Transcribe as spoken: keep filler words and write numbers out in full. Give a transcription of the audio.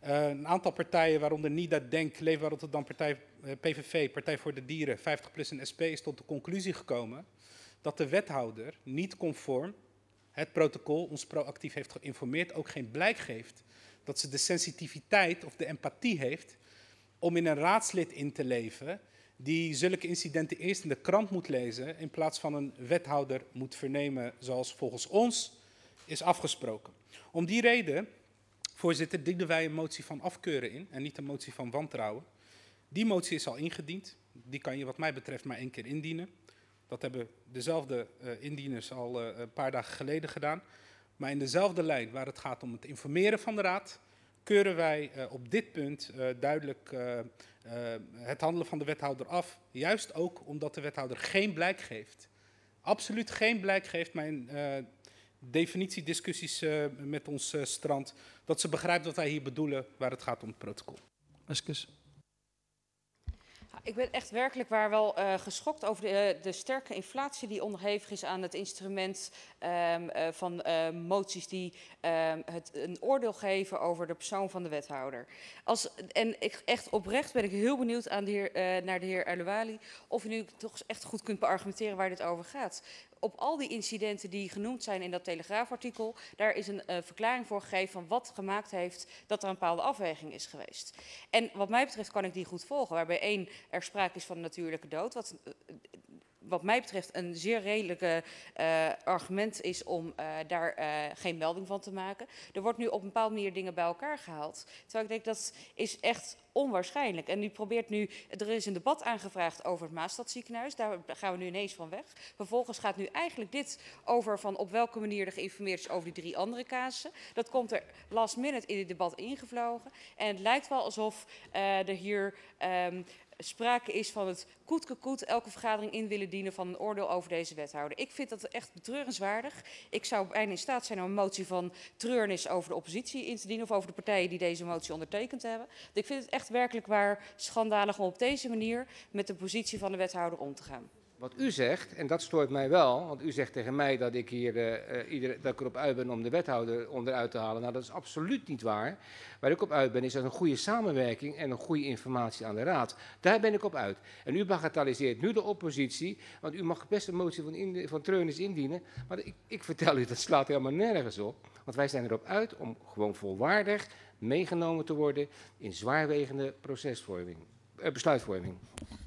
Uh, een aantal partijen, waaronder NIDA, DENK, Leefbaar Rotterdam, Partij, uh, P V V, Partij voor de Dieren, vijftig plus en S P, is tot de conclusie gekomen dat de wethouder niet conform het protocol ons proactief heeft geïnformeerd, ook geen blijk geeft dat ze de sensitiviteit of de empathie heeft om in een raadslid in te leven die zulke incidenten eerst in de krant moet lezen in plaats van een wethouder moet vernemen zoals volgens ons is afgesproken. Om die reden, voorzitter, dienen wij een motie van afkeuren in en niet een motie van wantrouwen. Die motie is al ingediend. Die kan je wat mij betreft maar één keer indienen. Dat hebben dezelfde uh, indieners al uh, een paar dagen geleden gedaan. Maar in dezelfde lijn waar het gaat om het informeren van de raad, keuren wij uh, op dit punt uh, duidelijk uh, uh, het handelen van de wethouder af. Juist ook omdat de wethouder geen blijk geeft. Absoluut geen blijk geeft, mijn uh, definitiediscussies uh, met ons uh, strand, dat ze begrijpt wat wij hier bedoelen waar het gaat om het protocol. Excuus. Ik ben echt werkelijk waar wel uh, geschokt over de, de sterke inflatie die onderhevig is aan het instrument um, uh, van uh, moties die um, het een oordeel geven over de persoon van de wethouder. Als, en ik, echt oprecht ben ik heel benieuwd aan de heer, uh, naar de heer Elouali of u nu toch echt goed kunt beargumenteren waar dit over gaat. Op al die incidenten die genoemd zijn in dat Telegraafartikel, daar is een uh, verklaring voor gegeven van wat gemaakt heeft dat er een bepaalde afweging is geweest. En wat mij betreft kan ik die goed volgen, waarbij één, er sprake is van een natuurlijke dood, wat uh, wat mij betreft een zeer redelijke uh, argument is om uh, daar uh, geen melding van te maken. Er wordt nu op een bepaalde manier dingen bij elkaar gehaald. Terwijl ik denk dat is echt onwaarschijnlijk. En u probeert nu, er is een debat aangevraagd over het Maastadziekenhuis. Daar gaan we nu ineens van weg. Vervolgens gaat nu eigenlijk dit over van op welke manier er geïnformeerd is over die drie andere casussen. Dat komt er last minute in het debat ingevlogen. En het lijkt wel alsof uh, er hier Um, sprake is van het koetkekoet elke vergadering in willen dienen van een oordeel over deze wethouder. Ik vind dat echt betreurenswaardig. Ik zou bijna in staat zijn om een motie van treurnis over de oppositie in te dienen of over de partijen die deze motie ondertekend hebben. Ik vind het echt werkelijk waar schandalig om op deze manier met de positie van de wethouder om te gaan. Wat u zegt, en dat stoort mij wel, want u zegt tegen mij dat ik hier uh, ieder, dat ik erop uit ben om de wethouder onderuit te halen. Nou, dat is absoluut niet waar. Waar ik op uit ben is dat een goede samenwerking en een goede informatie aan de raad. Daar ben ik op uit. En u bagatelliseert nu de oppositie, want u mag best een motie van, in, van treurnis indienen. Maar ik, ik vertel u, dat slaat helemaal nergens op. Want wij zijn erop uit om gewoon volwaardig meegenomen te worden in zwaarwegende procesvorming, uh, besluitvorming.